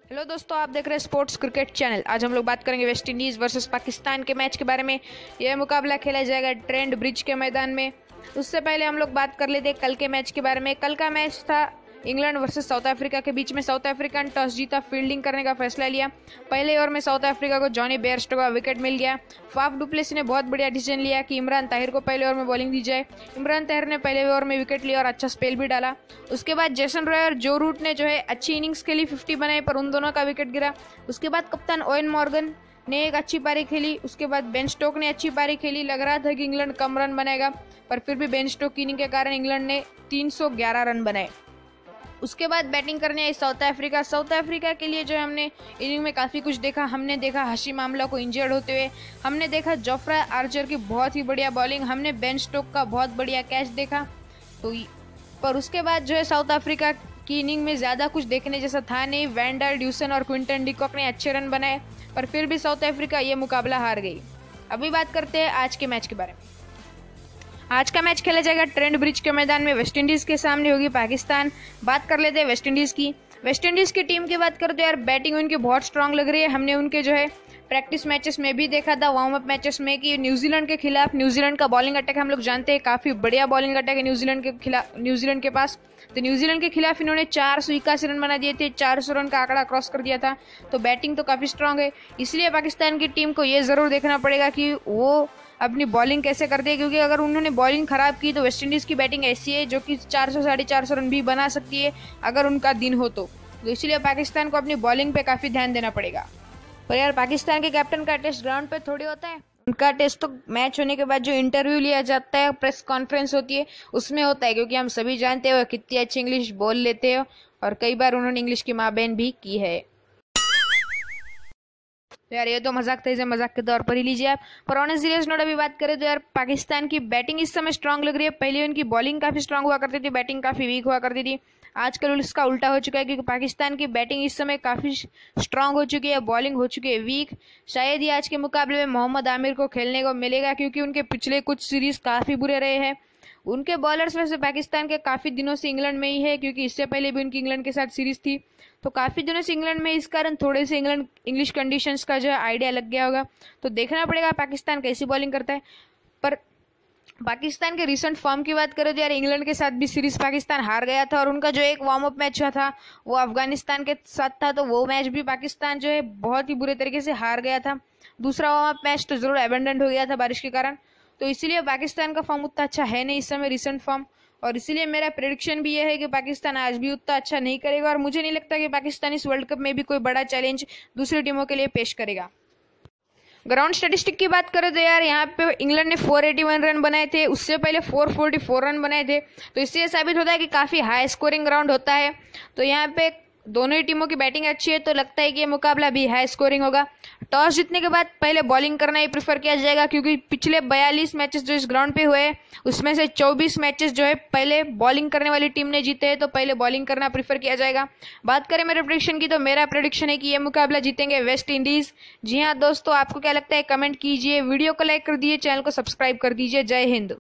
Hello दोस्तों, आप देख रहे हैं स्पोर्ट्स क्रिकेट चैनल। आज हम लोग बात करेंगे वेस्ट इंडीज़ वर्सेस पाकिस्तान के मैच के बारे में। यह मुकाबला खेला जाएगा ट्रेंट ब्रिज के मैदान में। उससे पहले हम लोग बात कर लेते हैं कल के मैच के बारे में। कल का मैच था इंग्लैंड वर्सेस साउथ अफ्रीका के बीच में। साउथ अफ्रीका ने टॉस जीता, फील्डिंग करने का फैसला लिया। पहले ओवर में साउथ अफ्रीका को जॉनी बेयरस्टो का विकेट मिल गया। फाफ डुप्लेसी ने बहुत बढ़िया डिसीजन लिया कि इमरान ताहिर को पहले ओवर में बॉलिंग दी जाए। इमरान ताहिर ने पहले ओवर में विकेट लिया और अच्छा स्पेल भी डाला। उसके बाद जेसन रॉय और जो रूट ने जो है अच्छी इनिंग्स खेली, 50 बनाए, पर उन दोनों का विकेट गिरा। उसके बाद कप्तान ओवेन मॉर्गन ने एक अच्छी पारी खेली। उसके बाद बेन स्टोक ने अच्छी पारी खेली। लग रहा था कि इंग्लैंड कम रन बनाएगा, पर फिर भी बेन स्टोक की इनिंग के कारण इंग्लैंड ने 311 रन बनाए। उसके बाद बैटिंग करने आई साउथ अफ्रीका। साउथ अफ्रीका के लिए जो हमने इनिंग में काफ़ी कुछ देखा। हमने देखा हशीम आमला को इंजर्ड होते हुए, हमने देखा जोफ्रा आर्चर की बहुत ही बढ़िया बॉलिंग, हमने बेन स्टोक का बहुत बढ़िया कैच देखा। तो पर उसके बाद जो है साउथ अफ्रीका की इनिंग में ज़्यादा कुछ देखने जैसा था नहीं। वैंडर ड्यूसन और क्विंटन डिकॉक ने अच्छे रन बनाए, पर फिर भी साउथ अफ्रीका ये मुकाबला हार गई। अभी बात करते हैं आज के मैच के बारे में। आज का मैच खेला जाएगा ट्रेंट ब्रिज के मैदान में। वेस्ट इंडीज के सामने होगी पाकिस्तान। बात कर लेते हैं वेस्ट इंडीज की। वेस्ट इंडीज की टीम की बात करते हैं यार, बैटिंग उनकी बहुत स्ट्रांग लग रही है। हमने उनके जो है प्रैक्टिस मैचेस में भी देखा था, वार्म अप मैचेस में, कि न्यूजीलैंड के खिलाफ, न्यूजीलैंड का बॉलिंग अटैक हम लोग जानते हैं, काफ़ी बढ़िया बॉलिंग अटैक है न्यूजीलैंड के पास। तो न्यूजीलैंड के खिलाफ इन्होंने 481 रन बना दिए थे, 400 रन का आंकड़ा क्रॉस कर दिया था। तो बैटिंग तो काफ़ी स्ट्रांग है। इसलिए पाकिस्तान की टीम को ये ज़रूर देखना पड़ेगा कि वो अपनी बॉलिंग कैसे करते हैं, क्योंकि अगर उन्होंने बॉलिंग खराब की तो वेस्ट इंडीज़ की बैटिंग ऐसी है जो कि 400 साढ़े 400 रन भी बना सकती है अगर उनका दिन हो तो इसलिए पाकिस्तान को अपनी बॉलिंग पे काफ़ी ध्यान देना पड़ेगा। पर यार, पाकिस्तान के कैप्टन का टेस्ट ग्राउंड पे थोड़ी होता है। उनका टेस्ट तो मैच होने के बाद जो इंटरव्यू लिया जाता है, प्रेस कॉन्फ्रेंस होती है, उसमें होता है, क्योंकि हम सभी जानते हैं वो कितनी अच्छी इंग्लिश बोल लेते हो और कई बार उन्होंने इंग्लिश की माँ बहन भी की है। तो यार, ये तो मजाक था, इसे मजाक के तौर पर ही लीजिए आप। पर ऑन सीरियस नोट अभी बात करें तो यार, पाकिस्तान की बैटिंग इस समय स्ट्रांग लग रही है। पहले उनकी बॉलिंग काफ़ी स्ट्रांग हुआ करती थी, बैटिंग काफ़ी वीक हुआ करती थी। आजकल इसका उल्टा हो चुका है, क्योंकि पाकिस्तान की बैटिंग इस समय काफ़ी स्ट्रांग हो चुकी है, बॉलिंग हो चुकी है वीक। शायद ही आज के मुकाबले में मोहम्मद आमिर को खेलने को मिलेगा, क्योंकि उनके पिछले कुछ सीरीज काफ़ी बुरे रहे हैं। उनके बॉलर्स वैसे पाकिस्तान के काफ़ी दिनों से इंग्लैंड में ही है, क्योंकि इससे पहले भी उनकी इंग्लैंड के साथ सीरीज थी। तो काफ़ी दिनों से इंग्लैंड में, इस कारण थोड़े से इंग्लिश कंडीशंस का जो है आइडिया लग गया होगा। तो देखना पड़ेगा पाकिस्तान कैसी बॉलिंग करता है। पर पाकिस्तान के रिसेंट फॉर्म की बात करें तो यार, इंग्लैंड के साथ भी सीरीज पाकिस्तान हार गया था, और उनका जो एक वार्म अप मैच था वो अफगानिस्तान के साथ था। तो वो मैच भी पाकिस्तान जो है बहुत ही बुरे तरीके से हार गया था। दूसरा वार्म अप मैच तो जरूर एबेंडन हो गया था बारिश के कारण। तो इसीलिए पाकिस्तान का फॉर्म उतना अच्छा है नहीं इस समय, रिसेंट फॉर्म। और इसीलिए मेरा प्रेडिक्शन भी यह है कि पाकिस्तान आज भी उतना अच्छा नहीं करेगा, और मुझे नहीं लगता कि पाकिस्तान इस वर्ल्ड कप में भी कोई बड़ा चैलेंज दूसरी टीमों के लिए पेश करेगा। ग्राउंड स्टैटिस्टिक की बात करें तो यार, यहाँ पे इंग्लैंड ने 481 रन बनाए थे, उससे पहले 444 रन बनाए थे। तो इससे यह साबित होता है कि काफ़ी हाई स्कोरिंग ग्राउंड होता है। तो यहाँ पे दोनों ही टीमों की बैटिंग अच्छी है, तो लगता है कि ये मुकाबला भी हाई स्कोरिंग होगा। टॉस जीतने के बाद पहले बॉलिंग करना ही प्रेफर किया जाएगा, क्योंकि पिछले 42 मैचेस जो इस ग्राउंड पे हुए हैं, उसमें से 24 मैचेस जो है पहले बॉलिंग करने वाली टीम ने जीते हैं। तो पहले बॉलिंग करना प्रेफर किया जाएगा। बात करें मेरे प्रेडिक्शन की, तो मेरा प्रेडिक्शन है कि ये मुकाबला जीतेंगे वेस्ट इंडीज़। जी हाँ दोस्तों, आपको क्या लगता है कमेंट कीजिए, वीडियो को लाइक कर दीजिए, चैनल को सब्सक्राइब कर दीजिए। जय हिंद।